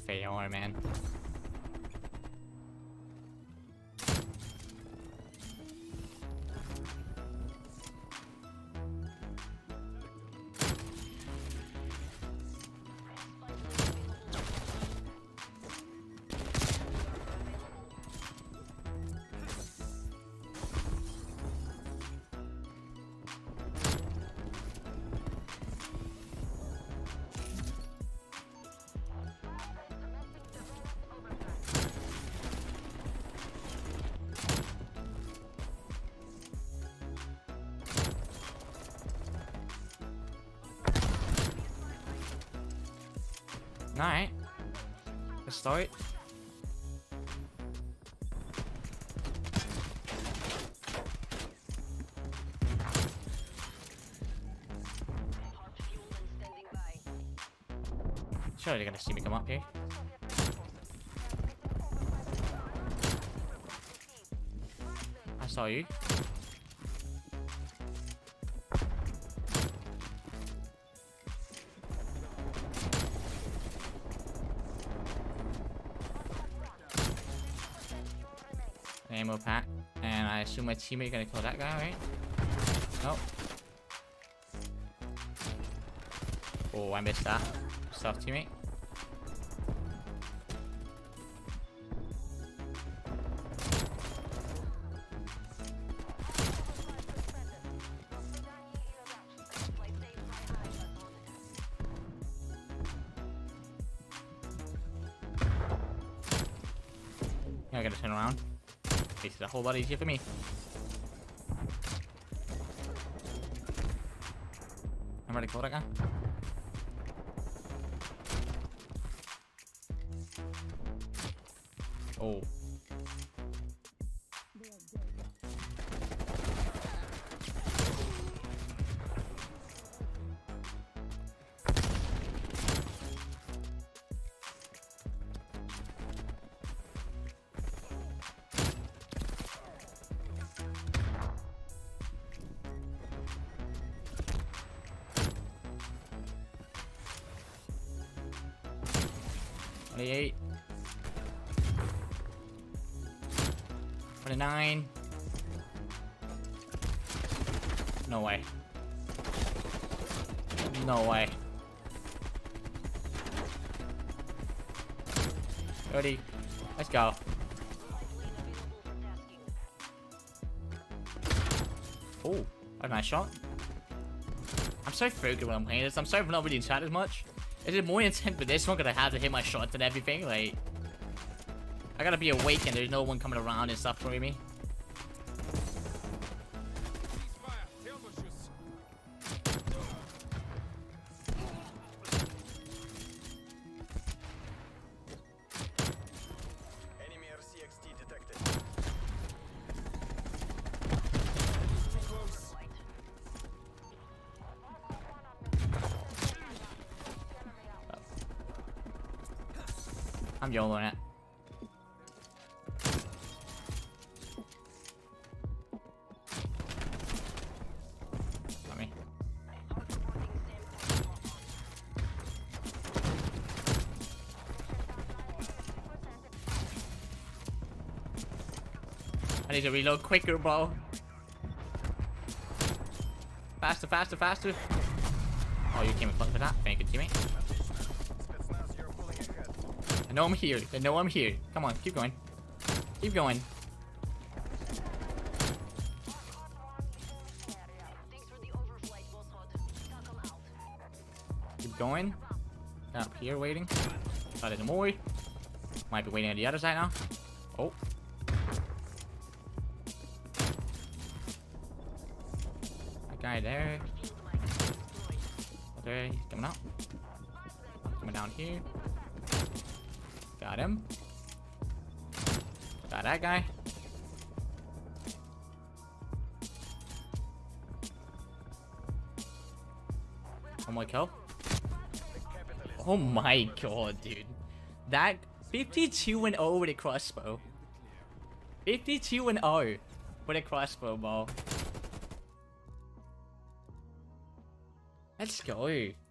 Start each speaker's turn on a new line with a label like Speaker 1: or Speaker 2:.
Speaker 1: FAR, man. Alright. Let's start. Surely they're gonna see me come up here. I saw you. Ammo pack, and I assume my teammate gonna kill that guy, right? Nope. Oh, I missed that. Stuff, teammate. I gotta turn around. Makes it a whole lot easier for me. I'm ready to kill that guy. Oh. Eight. 29. No way. No way. 30. Let's go. Oh, a nice shot. I'm so focused when I'm playing this. I'm sorry for not really in chat as much. Is it more intense with this one because I have to hit my shots and everything? Like, I gotta be awake and there's no one coming around and stuff for me.
Speaker 2: Enemy RCXD detected.
Speaker 1: I'm YOLOing it. Got me. I need to reload quicker, bro. Faster, faster, faster. Oh, you came in front for that. Thank you, teammate. I know I'm here. I know I'm here. Come on, keep going. Keep going. Keep going. Up here waiting. Thought there's more. Might be waiting on the other side now. Oh. That guy there. Okay, he's coming out. Coming down here. Got him. Got that guy. One more kill. Oh my god, dude. That 52-0 with a crossbow. 52-0 with a crossbow, bro. Let's go.